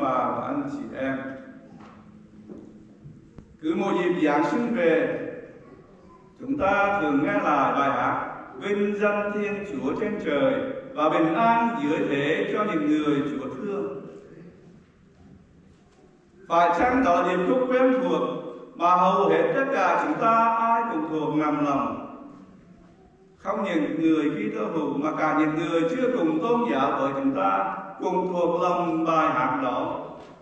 bà và anh chị em. Cứ một dịp Giáng sinh về, chúng ta thường nghe lại bài hát Vinh danh Thiên Chúa trên trời và bình an dưới thế cho những người Chúa thương. Phải chăng đó là điệp khúc quen thuộc mà hầu hết tất cả chúng ta ai cũng thuộc ngầm lòng? Không những người Kitô hữu mà cả những người chưa cùng tôn giáo với chúng ta cùng thuộc lòng bài hát đó.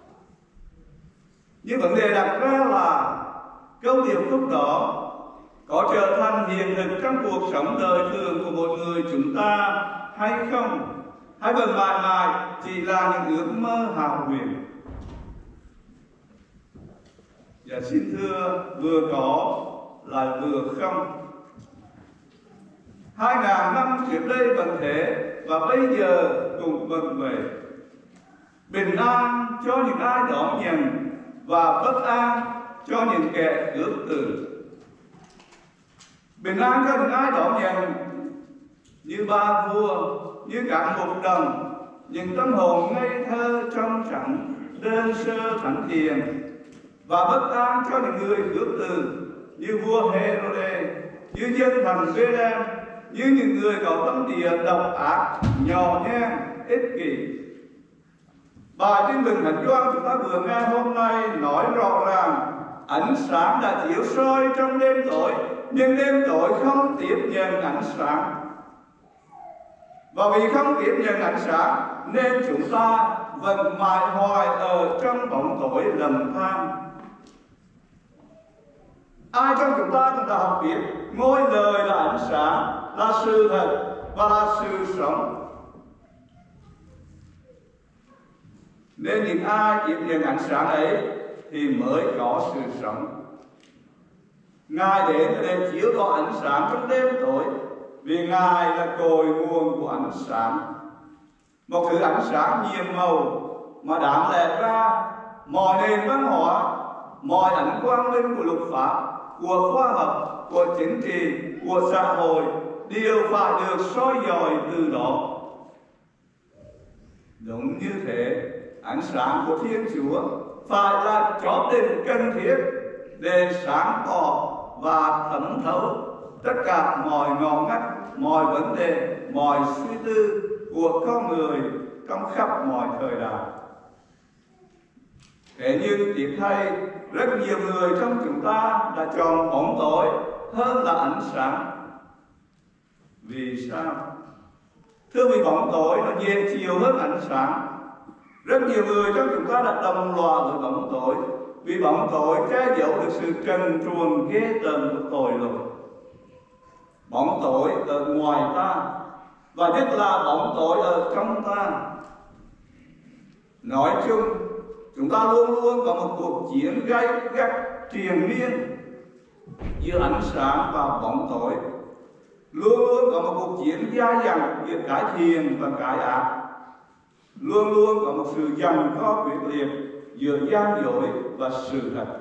Nhưng vấn đề đặt ra là câu điệp khúc đó có trở thành hiện thực trong cuộc sống đời thường của một người chúng ta hay không? Hay vẫn mãi mãi chỉ là những ước mơ hão huyền? Dạ xin thưa, vừa có lại vừa không. 2000 năm trước đây vẫn thế và bây giờ cũng vẫn vậy. Bình an cho những ai đón nhận và bất an cho những kẻ ước từ. Bình an cho những ai đón nhận như ba vua, như các mục đồng, những tâm hồn ngây thơ trong trắng, đơn sơ thánh thiện, và bất an cho những người ước từ như vua Herode, như dân thành Bethlehem, như những người có tâm địa độc ác, nhỏ nhen, ích kỷ. Bài tin mừng Thánh Gioan chúng ta vừa nghe hôm nay nói rõ ràng ánh sáng đã chiếu soi trong đêm tối, nhưng đêm tối không tiếp nhận ánh sáng. Và vì không tiếp nhận ánh sáng nên chúng ta vẫn mãi hoài ở trong bóng tối lầm than. Ai trong chúng ta cũng đã học biết ngôi lời là ánh sáng, là sự thật và là sự sống. Nên những ai tiếp nhận ánh sáng ấy thì mới có sự sống. Ngài đến để chiếu tỏ ánh sáng trong đêm tối, vì Ngài là cội nguồn của ánh sáng. Một thứ ánh sáng nhiều màu mà đáng lẽ ra mọi nền văn hóa, mọi ánh quang minh của luật pháp, của khoa học, của chính trị, của xã hội đều phải được soi dọi từ đó. Đúng như thế, ánh sáng của Thiên Chúa phải là chóp đỉnh cần thiết để sáng tỏ và thẩm thấu tất cả mọi ngõ ngách, mọi vấn đề, mọi suy tư của con người trong khắp mọi thời đại. Thế nhưng tiếc thay, rất nhiều người trong chúng ta đã chọn bóng tối hơn là ánh sáng. Vì sao? Thưa, vì bóng tối nó dễ chịu hơn ánh sáng. Rất nhiều người trong chúng ta đã đồng loạt với bóng tối, vì bóng tối che giấu được sự trần truồng ghê tởm của tội lỗi. Bóng tối ở ngoài ta, và nhất là bóng tối ở trong ta. Nói chung, chúng ta luôn luôn có một cuộc chiến gay gắt triền miên giữa ánh sáng và bóng tối. Luôn luôn có một cuộc chiến dai dẳng giữa cái thiện và cái ác. Luôn luôn có một sự giằng co quyết liệt giữa gian dối và sự thật.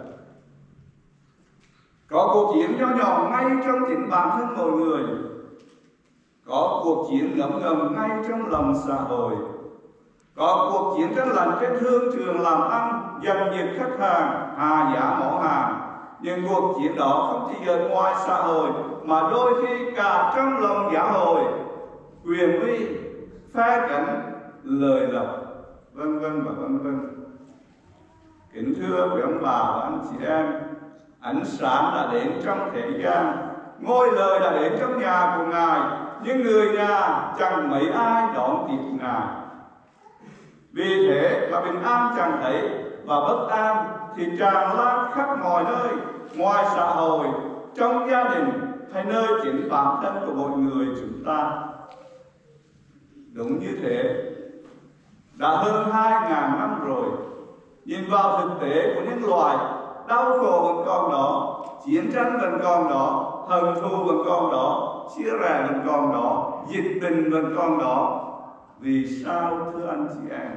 Có cuộc chiến nho nhỏ ngay trong chính bản thân mọi người. Có cuộc chiến ngấm ngầm ngay trong lòng xã hội. Có cuộc chiến tranh lạnh trên thương trường làm ăn, giành giật khách hàng, hạ giá mỏ hàng. Nhưng cuộc chiến đó không chỉ ở ngoài xã hội mà đôi khi cả trong lòng xã hội, quyền uy, phe cánh, lời lộc, vân vân và vân vân. Kính thưa quý ông bà và anh chị em, ánh sáng đã đến trong thế gian, ngôi lời đã đến trong nhà của Ngài, nhưng người nhà chẳng mấy ai đón tiếp Ngài. Vì thế mà bình an chẳng thấy và bất an thì tràn lan khắp mọi nơi, ngoài xã hội, trong gia đình hay nơi chính bản thân của mọi người chúng ta. Đúng như thế, đã hơn 2000 năm rồi, nhìn vào thực tế của nhân loại, đau khổ vẫn còn đó, chiến tranh vẫn còn đó, hận thù vẫn còn đó, chia rẽ vẫn còn đó, dịch bệnh vẫn còn đó. Vì sao thưa anh chị em?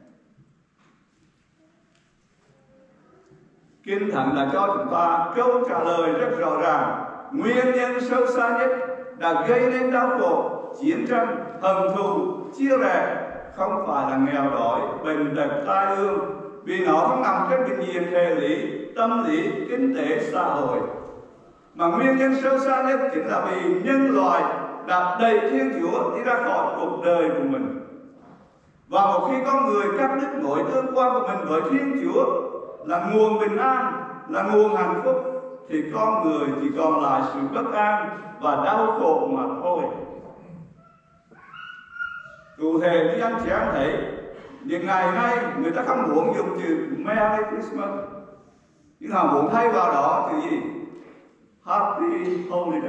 Kinh Thánh đã cho chúng ta câu trả lời rất rõ ràng. Nguyên nhân sâu xa nhất đã gây nên đau khổ, chiến tranh, hận thù, chia rẽ không phải là nghèo đói, bệnh tật, tai ương, vì nó không nằm trên bình diện thể lý, tâm lý, kinh tế, xã hội. Mà nguyên nhân sâu xa nhất chính là vì nhân loại đã đẩy Thiên Chúa đi ra khỏi cuộc đời của mình. Và một khi con người cắt đứt mối tương quan của mình với Thiên Chúa là nguồn bình an, là nguồn hạnh phúc, thì con người chỉ còn lại sự bất an và đau khổ mà thôi. Cụ thể như anh chị em thấy, những ngày nay người ta không muốn dùng chữ Merry Christmas, nhưng họ muốn thay vào đó chữ gì? Happy Holiday.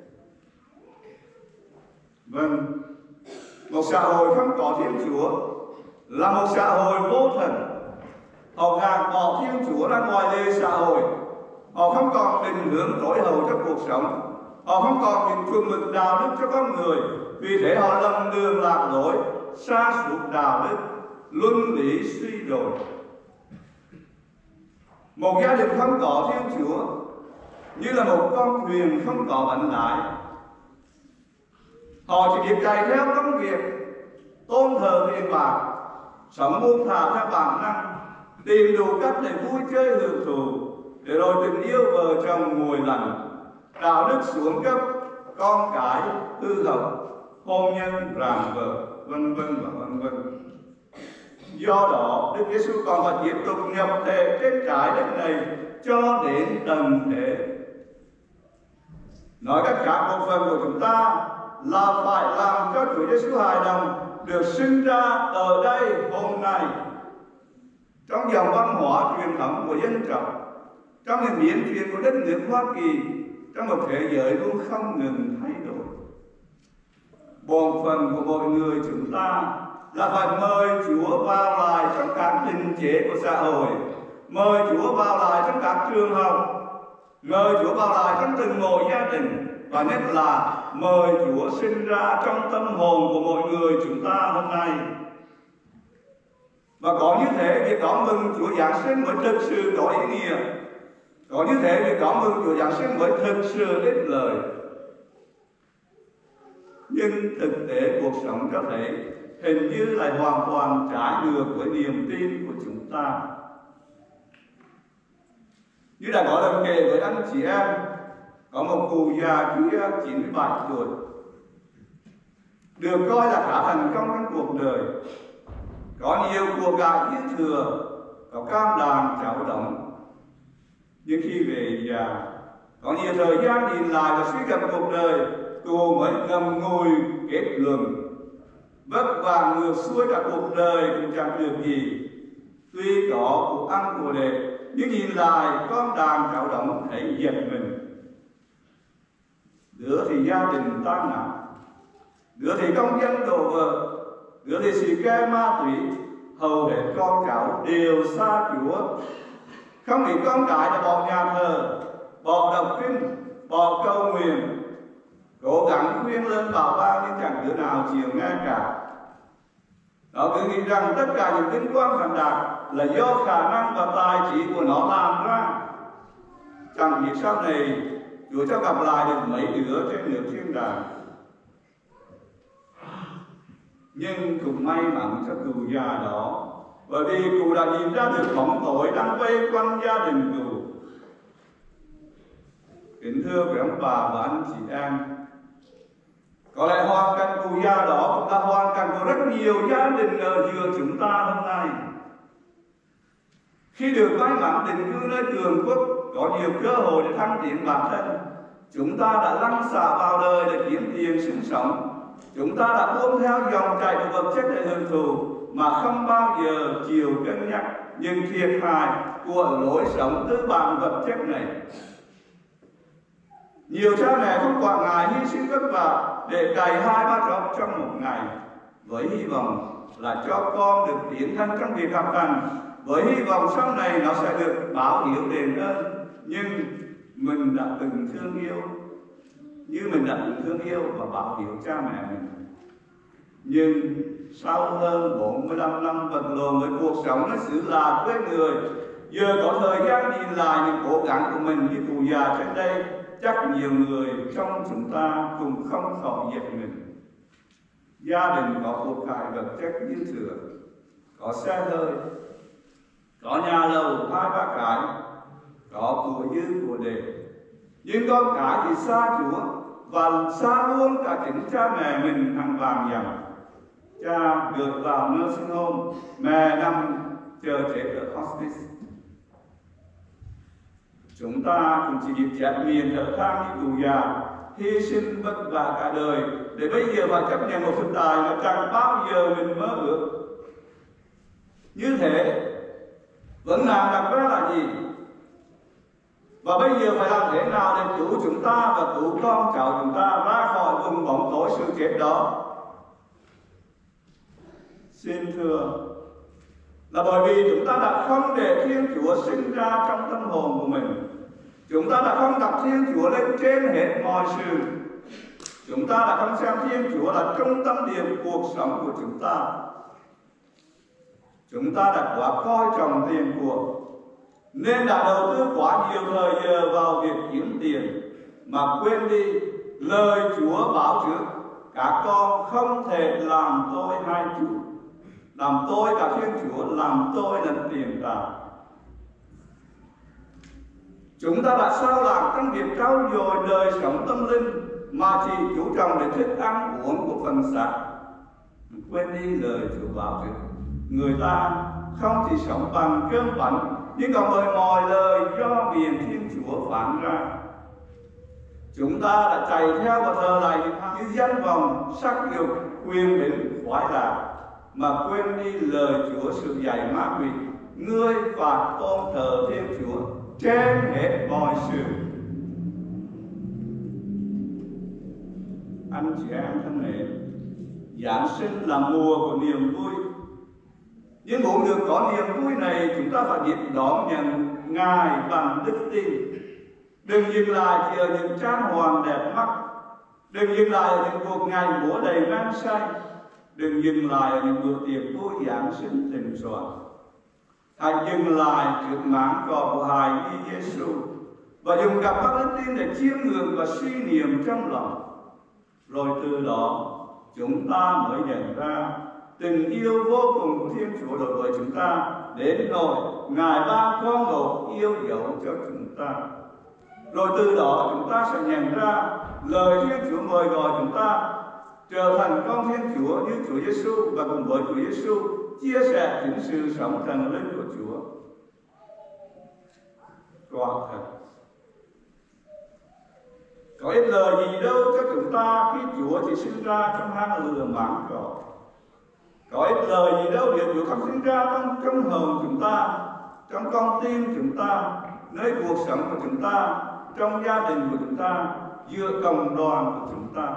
Vâng, một xã hội không có Thiên Chúa là một xã hội vô thần. Họ gạt bỏ Thiên Chúa ra ngoài lề xã hội. Họ không còn định hướng tối hậu cho cuộc sống. Họ không còn những chuẩn mực đạo đức cho con người. Vì thế họ lầm đường lạc lối, sa sút đạo đức, luân lý suy đồi. Một gia đình không có Thiên Chúa như là một con thuyền không có bánh lái. Họ chỉ biết chạy theo công việc, tôn thờ tiền bạc, sống buông thả theo bản năng, tìm đủ cách để vui chơi hưởng thụ, để rồi tình yêu vợ chồng nguội lạnh, đạo đức xuống cấp, con cái hư hỏng, hôn nhân ràng vỡ, vân vân và vân vân. Do đó, Đức Giêsu còn phải tiếp tục nhập thể trên trái đất này cho đến tận thế. Nói cách khác, một phần của chúng ta là phải làm cho Chúa Giêsu hài lòng được sinh ra ở đây hôm nay. Trong dòng văn hóa truyền thống của dân tộc, trong những biến chuyển của đất nước Hoa Kỳ, trong một thế giới luôn không ngừng thay đổi. Bổn phận của mọi người chúng ta là phải mời Chúa vào lại trong các định chế của xã hội, mời Chúa vào lại trong các trường học, mời Chúa vào lại trong từng mỗi gia đình, và nhất là mời Chúa sinh ra trong tâm hồn của mọi người chúng ta hôm nay. Và có như thế, việc đón mừng Chúa Giáng sinh mới thực sự có ý nghĩa. Có như thế, việc đón mừng Chúa Giáng sinh mới thực sự ích lợi. Nhưng thực tế cuộc sống cho thấy hình như lại hoàn toàn trái ngược với niềm tin của chúng ta. Như đã có lần kể với anh chị em, có một cụ già kia 97 tuổi, được coi là khá thành công trong cuộc đời, có nhiều của cải dư thừa, có cam đàn cháu đóng. Nhưng khi về già, có nhiều thời gian nhìn lại và suy gẫm cuộc đời, cụ mới ngầm ngùi kết luận: vất vả ngược xuôi cả cuộc đời cũng chẳng được gì. Tuy có cuộc ăn của đệ, nhưng nhìn lại con đàn cháu đóng thấy giật mình. Đứa thì gia đình tan nát, đứa thì công dân đổ vỡ, đứa thì xì ke ma túy, hầu hết con cháu đều xa Chúa. Không nghĩ con cái đã bỏ nhà thờ, bỏ đọc kinh, bỏ câu nguyện, cố gắng khuyên lên bảo ban nhưng chẳng đứa nào chịu nghe cả. Nó cứ nghĩ rằng tất cả những vinh quang thành đạt là do khả năng và tài trí của nó làm ra. Chẳng biết sau này Chúa cho gặp lại được mấy đứa trên nước thiên đàng. Nhưng cũng may mắn cho cụ già đó, bởi vì cụ đã nhìn ra được bóng tối đang vây quanh gia đình cụ. Kính thưa quý ông bà và anh chị em, có lẽ hoàn cảnh cụ già đó cũng là hoàn cảnh của rất nhiều gia đình ở giữa chúng ta hôm nay. Khi được may mắn định cư nơi cường quốc, có nhiều cơ hội để thăng tiến bản thân, chúng ta đã lăn xả vào đời để kiếm tiền sinh sống. Chúng ta đã buông theo dòng chảy của vật chất để hưởng thụ mà không bao giờ chịu cân nhắc những thiệt hại của lối sống tư bản vật chất này. Nhiều cha mẹ không quản ngại hy sinh vất vả để cày 2-3 job trong một ngày, với hy vọng là cho con được tiến thân trong việc học hành, với hy vọng sau này nó sẽ được báo hiếu đền ơn. Nhưng mình đã từng thương yêu, như mình đã từng thương yêu và báo hiếu cha mẹ mình. Nhưng sau hơn 45 năm vật lộn với cuộc sống nó xứ lạ quê người, giờ có thời gian nhìn lại những cố gắng của mình như cụ già trên đây, chắc nhiều người trong chúng ta cũng không khỏi giật mình. gia đình có của cải vật chất như thừa, có xe hơi, có nhà lầu 2-3 cái, có của dư của để. Nhưng con cái thì xa Chúa và xa luôn cả chính cha mẹ mình hàng vàng dặm. Cha được vào nursing home, mẹ nằm chờ chết ở hospice. Chúng ta cũng chỉ biết chép miệng thở than như cụ già, hy sinh vất vả cả đời để bây giờ phải chấp nhận một thực tại mà chẳng bao giờ mình mơ ước. Như thế vấn nạn đặt ra là gì? Và bây giờ phải làm thế nào để cứu chúng ta và cứu con cháu chúng ta ra khỏi vùng bóng tối sự chết đó? Xin thưa là bởi vì chúng ta đã không để Thiên Chúa sinh ra trong tâm hồn của mình. Chúng ta đã không đặt Thiên Chúa lên trên hết mọi sự. Chúng ta đã không xem Thiên Chúa là trung tâm điểm cuộc sống của chúng ta. Chúng ta đã quá coi trọng tiền của, nên đã đầu tư quá nhiều thời giờ vào việc kiếm tiền mà quên đi lời Chúa bảo trước: các con không thể làm tôi hai chủ, làm tôi cả Thiên Chúa, làm tôi lẫn tiền tài. Chúng ta đã sao lạc trong việc trau dồi đời sống tâm linh mà chỉ chú trọng đến thức ăn uống của phần xác, quên đi lời Chúa bảo trước: người ta không chỉ sống bằng cơm bánh, nhưng còn bởi mọi lời do miệng Thiên Chúa phán ra. Chúng ta đã chạy theo và thờ lại như danh vọng, sắc dục, quyền bính, khoái lạc, mà quên đi lời Chúa sự dạy ma quỷ: ngươi phải tôn thờ Thiên Chúa trên hết mọi sự. Anh chị em thân mến, Giáng sinh là mùa của niềm vui. Nhưng muốn được có niềm vui này, chúng ta phải biết đón nhận Ngài bằng đức tin. Đừng dừng lại chỉ ở những trang hoàng đẹp mắt, đừng dừng lại ở những cuộc ngày múa đầy men say, đừng dừng lại ở những bữa tiệc vui Giáng sinh thịnh soạn. Hãy dừng lại trước máng cỏ của hài nhi Giêsu và dùng cặp mắt đức tin để chiêm ngưỡng và suy niệm trong lòng. Rồi từ đó chúng ta mới nhận ra tình yêu vô cùng của Thiên Chúa đối với chúng ta, đến nỗi Ngài ban con một yêu dấu cho chúng ta. Rồi từ đó chúng ta sẽ nhận ra lời Thiên Chúa mời gọi chúng ta trở thành con Thiên Chúa như Chúa Giêsu, và cùng với Chúa Giêsu chia sẻ chính sự sống thần linh của Chúa. Quả thật, có ích lời gì đâu cho chúng ta khi Chúa chỉ sinh ra trong hang lửa máng cỏ. Có ích lời gì đâu để Chúa không sinh ra trong hồn chúng ta, trong con tim chúng ta, nơi cuộc sống của chúng ta, trong gia đình của chúng ta, giữa cộng đoàn của chúng ta.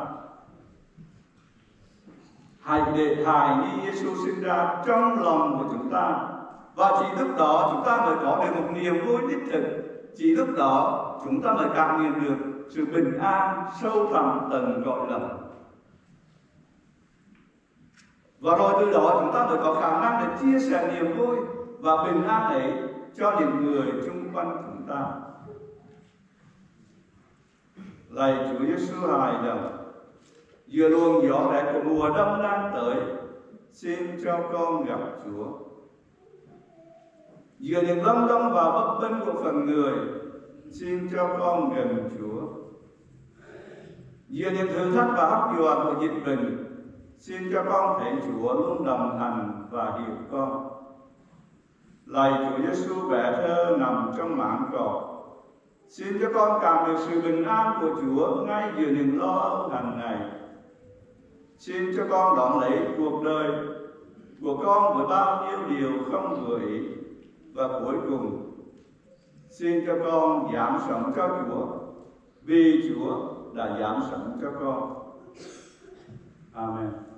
Hãy để hài nhi Giêsu sinh ra trong lòng của chúng ta, và chỉ lúc đó chúng ta mới có được một niềm vui đích thực. Chỉ lúc đó chúng ta mới cảm nhận được sự bình an sâu thẳm tận cõi lòng. Và rồi từ đó chúng ta mới có khả năng để chia sẻ niềm vui và bình an ấy cho những người chung quanh chúng ta. Lạy Chúa Giêsu hài đồng, giữa luồng gió rét của mùa đông đang tới, xin cho con gặp Chúa. Giữa những lông đông và bấp bênh của phần người, xin cho con gần Chúa. Giữa những thử thách và hấp dọa của dịch bệnh, xin cho con thấy Chúa luôn đồng hành và hiểu con. Lạy Chúa Giêsu bé thơ nằm trong máng cỏ, xin cho con cảm được sự bình an của Chúa ngay giữa những lo âu hàng ngày. Xin cho con đón lấy cuộc đời của con với bao nhiêu điều không vừa ý. Và cuối cùng, xin cho con dám sống cho Chúa, vì Chúa đã dám sống cho con. Amen.